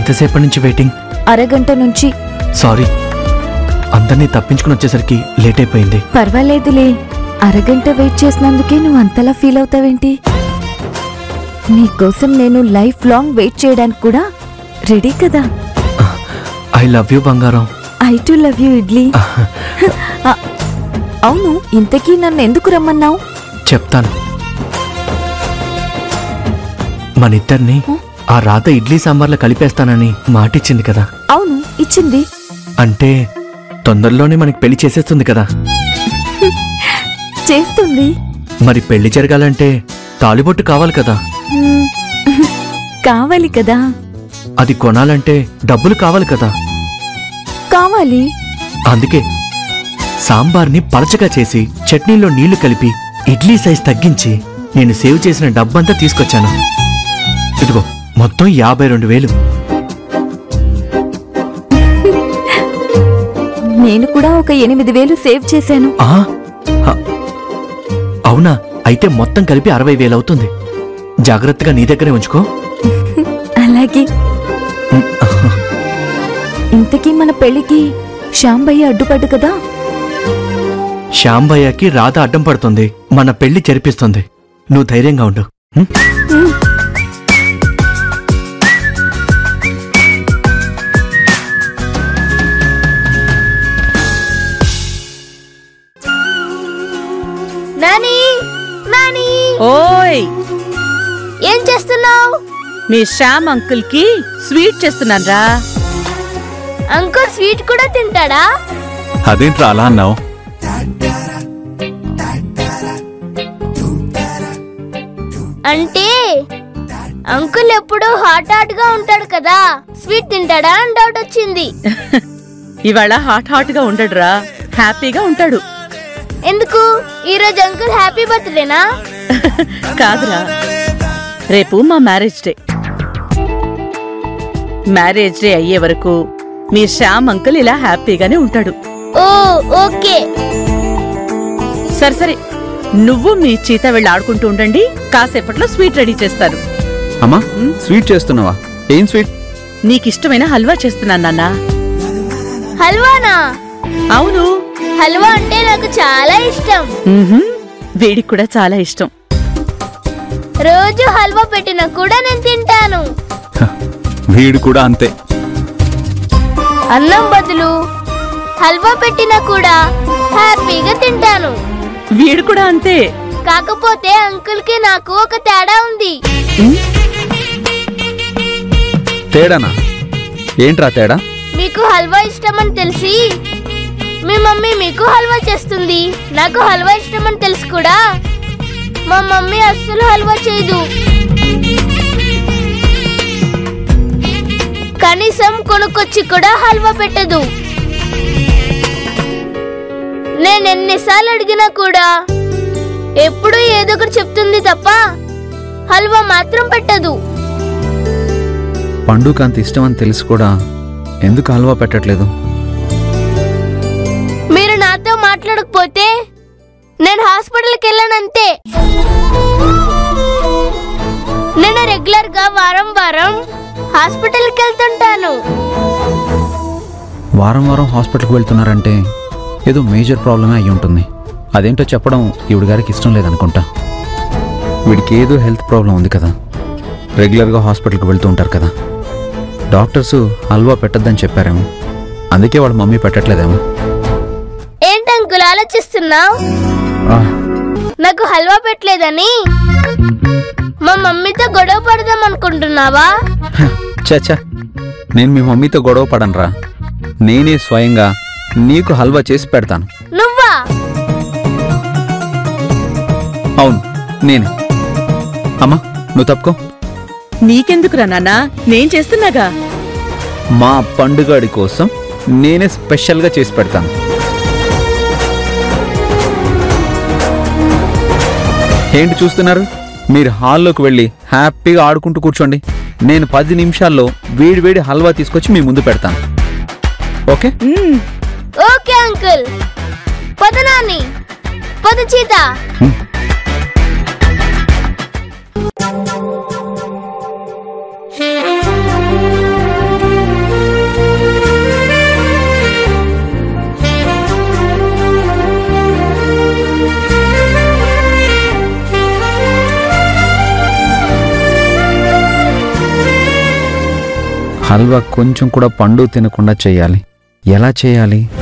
ఎంతసేపటి నుంచి వెయిటింగ్? అరగంట నుంచి. సారీ, అందరినీ తప్పించుకుని వచ్చేసరికి లేట్ అయిపోయింది. పర్వాలేదులే, అరగంట వెయిట్ చేసినందుకే నువ్వు అంతలా ఫీల్ అవుతావేంటి? నీకోసం నేను లైఫ్ లాంగ్ వెయిట్ చేయడానికి కూడా రెడీ కదా. ఐ లవ్ యూ బంగారం. I too love you idli. అవును, ఇంతకీ నన్ను ఎందుకు రమ్మన్నావు? చెప్తాను. మనిద్దరిని ఆ రాత ఇడ్లీ సాంబార్లో కలిపేస్తానని మాటిచ్చింది కదా. అవును, ఇచ్చింది. అంటే తొందరలోనే మనకి పెళ్లి చేసేస్తుంది కదా. చేస్తుంది. మరి పెళ్లి జరగాలంటే తాళిబొట్టు కావాలి కదా. కావాలి కదా. అది కొనాలంటే డబ్బులు కావాలి కదా. కావాలి. అందుకే సాంబార్ని పలచగా చేసి చట్నీలో నీళ్లు కలిపి ఇడ్లీ సైజ్ తగ్గించి నేను సేవ్ చేసిన డబ్బంతా తీసుకొచ్చాను. ఇదిగో మొత్తం 52,000. నేను కూడా ఒక 8,000 సేవ్ చేశాను. అవునా? అయితే మొత్తం కలిపి 60,000 అవుతుంది. జాగ్రత్తగా నీ దగ్గరే ఉంచుకో. అలాగే. ఇంతకీ మన పెళ్లికి శ్యాంభయ్య అడ్డుపడ్డు కదా. శ్యాంభయ్యకి రాధ అడ్డం పడుతుంది, మన పెళ్లి జరిపిస్తుంది. నువ్వు ధైర్యంగా ఉండు. నాని, నాని. ఓయ్, ఏం చేస్తున్నావు? మీ శ్యామ్ అంకుల్ కి స్వీట్ చేస్తున్నాన్రా. అంకుల్ స్వీట్ కూడా తింటాడా? అదేంట్రా అలా అన్నావు? అంటే అంకుల్ ఎప్పుడు హాట్ గా ఉంటాడు కదా, స్వీట్ తింటాడా అని డౌట్ వచ్చింది. ఇవాళ హాట్ గా ఉండడురా, హ్యాపీగా ఉంటాడు. ఎందుకు? ఈరోజు అంకుల్ హ్యాపీ బర్త్డేనా? కాదురా, రేపు మా మ్యారేజ్ డే. మ్యారేజ్ డే అయ్యే వరకు మీ శ్యామ్ అంకుల్ ఇలా హ్యాపీగానే ఉంటాడు. Oh okay. సరే, నువ్వు మీ చీత వెళ్ళి ఆడుకుంటూ ఉండండి, కాసేపట్లో స్వీట్ రెడీ చేస్తారు. అమ్మా, స్వీట్ చేస్తున్నావా? ఏం స్వీట్? నీకిష్టమైన హల్వా చేస్తున్నాను నాన్న. హల్వానా? అవును, హల్వా అంటే నాకు చాలా ఇష్టం. వీడికి కూడా చాలా ఇష్టం. రోజు హల్వా పెట్టినా కూడా నేను తింటాను. వీడు కూడా అంతే. అన్నం బదులు హల్వా పెట్టినా కూడా హ్యాపీగా తింటాను. వీడు కూడా అంతే. కాకపోతే అంకుల్ కి నాకు ఒక తేడా ఉంది. తేడానా? ఏంట్రా తేడా? మీకు హల్వా ఇష్టమని తెలిసి మీ మమ్మీ మీకు హల్వా చేస్తుంది. నాకు హల్వా ఇష్టమని తెలిసి కూడా మా మమ్మీ అస్సలు హల్వా చేయదు. కనీసం కొనుక్కొచ్చి కూడా హల్వా పెట్టదు. నేను ఎన్నిసార్లు అడిగినా కూడా ఎప్పుడూ ఏదో ఒకటి చెప్తుంది తప్ప హల్వా మాత్రం పెట్టదు. పండుగ అంత ఇష్టం అని తెలిసి కూడా ఎందుకు హల్వా పెట్టట్లేదు? మీరు నాతో మాట్లాడకపోతే నేను హాస్పిటల్కి వెళ్ళానంతే. నేను రెగ్యులర్ గా వారం వారం హాస్పిటల్కి వెళ్తుంటాను. వారం వారం హాస్పిటల్కి వెళ్తున్నారంటే ఏదో మేజర్ ప్రాబ్లమే అయి ఉంటుంది. అదేంటో చెప్పడం ఈవిడ గారికి ఇష్టం లేదనుకుంటా. వీడికి ఏదో హెల్త్ ప్రాబ్లం ఉంది కదా, రెగ్యులర్గా హాస్పిటల్కి వెళ్తూ ఉంటారు కదా. డాక్టర్స్ హల్వా పెట్టద్దని చెప్పారేమో, అందుకే వాళ్ళ మమ్మీ పెట్టట్లేదేమో. ఏంటి అంకుల్ ఆలోచిస్తున్నావు? నాకు హల్వా పెట్టలేదని మా మమ్మీతో గొడవ పడదాం అనుకుంటున్నావా? చచ్చా, నేను మీ మమ్మీతో గొడవ పడనురా. నేనే స్వయంగా నీకు హల్వా చేసి పెడతాను. నువ్వా? అవును, నేనే. అమ్మా, నువ్వు తప్పుకో. నీకెందుకురా నాన్న, నేను చేస్తున్నాగా. మా పండుగడి కోసం నేనే స్పెషల్గా చేసి పెడతాను. ఏంటి చూస్తున్నారు? మీరు హాల్లోకి వెళ్ళి హ్యాపీగా ఆడుకుంటూ కూర్చోండి. నేను 10 నిమిషాల్లో వేడి హల్వా తీసుకొచ్చి మీ ముందు పెడతాను. ఓకే? Okay uncle. పద నాని, పద చీత. హల్వా కొంచెం కూడా పండు తినకుండా చేయాలి. ఎలా చేయాలి?